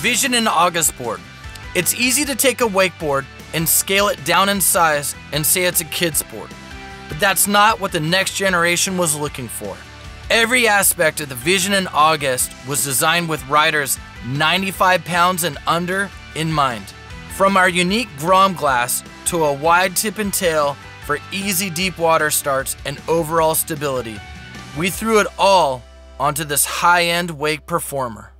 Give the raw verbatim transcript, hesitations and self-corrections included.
Vision and August board. It's easy to take a wakeboard and scale it down in size and say it's a kid's sport. But that's not what the next generation was looking for. Every aspect of the Vision and August was designed with riders ninety-five pounds and under in mind. From our unique Grom glass to a wide tip and tail for easy deep water starts and overall stability, we threw it all onto this high-end wake performer.